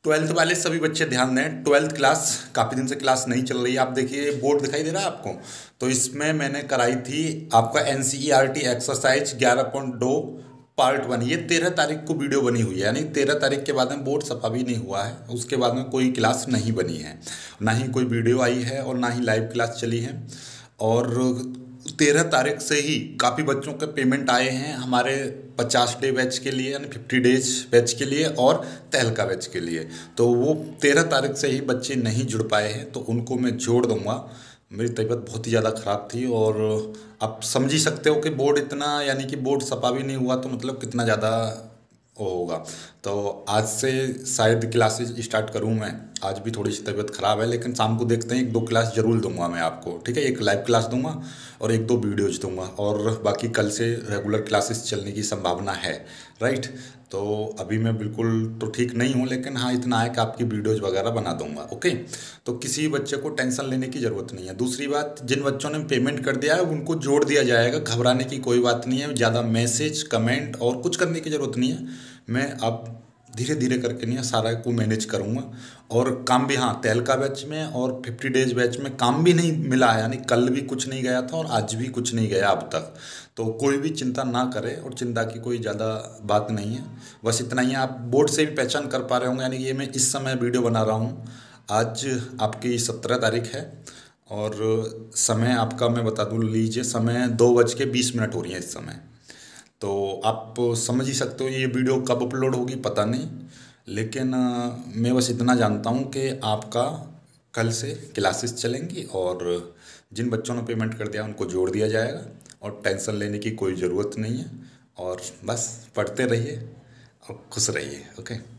Twelfth वाले सभी बच्चे ध्यान दें। ट्वेल्थ क्लास काफ़ी दिन से क्लास नहीं चल रही है। आप देखिए बोर्ड दिखाई दे रहा है आपको, तो इसमें मैंने कराई थी आपका NCERT एक्सरसाइज 11.2 पार्ट 1। ये 13 तारीख को वीडियो बनी हुई है, यानी 13 तारीख के बाद में बोर्ड सफा भी नहीं हुआ है। उसके बाद में कोई क्लास नहीं बनी है, ना ही कोई वीडियो आई है और ना ही लाइव क्लास चली है। और 13 तारीख से ही काफ़ी बच्चों के पेमेंट आए हैं हमारे 50 डे बैच के लिए, यानी 50 डेज बैच के लिए और तहलका बैच के लिए। तो वो 13 तारीख से ही बच्चे नहीं जुड़ पाए हैं, तो उनको मैं जोड़ दूंगा। मेरी तबीयत बहुत ही ज़्यादा ख़राब थी और आप समझ ही सकते हो कि बोर्ड इतना, यानी कि बोर्ड सफा भी नहीं हुआ तो मतलब कितना ज़्यादा वो होगा। तो आज से शायद क्लासेस स्टार्ट करूँ मैं। आज भी थोड़ी सी तबीयत ख़राब है, लेकिन शाम को देखते हैं, 1-2 क्लास ज़रूर दूंगा मैं आपको, ठीक है। एक लाइव क्लास दूंगा और 1-2 वीडियोज दूंगा, और बाकी कल से रेगुलर क्लासेस चलने की संभावना है, राइट। तो अभी मैं बिल्कुल तो ठीक नहीं हूँ, लेकिन हाँ इतना है कि आपकी वीडियोज वगैरह बना दूंगा, ओके। तो किसी बच्चे को टेंशन लेने की ज़रूरत नहीं है। दूसरी बात, जिन बच्चों ने पेमेंट कर दिया है उनको जोड़ दिया जाएगा, घबराने की कोई बात नहीं है। ज़्यादा मैसेज कमेंट और कुछ करने की ज़रूरत नहीं है। मैं अब धीरे धीरे करके नहीं सारा को मैनेज करूँगा। और काम भी, हाँ, तहलका बैच में और 50 डेज बैच में काम भी नहीं मिला है, यानी कल भी कुछ नहीं गया था और आज भी कुछ नहीं गया अब तक। तो कोई भी चिंता ना करे, और चिंता की कोई ज़्यादा बात नहीं है। बस इतना ही है। आप बोर्ड से भी पहचान कर पा रहे होंगे, यानी ये मैं इस समय वीडियो बना रहा हूँ। आज आपकी 17 तारीख है और समय आपका मैं बता दूँ, लीजिए समय 2:20 हो रही है इस समय। तो आप समझ ही सकते हो ये वीडियो कब अपलोड होगी पता नहीं, लेकिन मैं बस इतना जानता हूँ कि आपका कल से क्लासेस चलेंगी और जिन बच्चों ने पेमेंट कर दिया उनको जोड़ दिया जाएगा, और टेंशन लेने की कोई ज़रूरत नहीं है। और बस पढ़ते रहिए और खुश रहिए, ओके।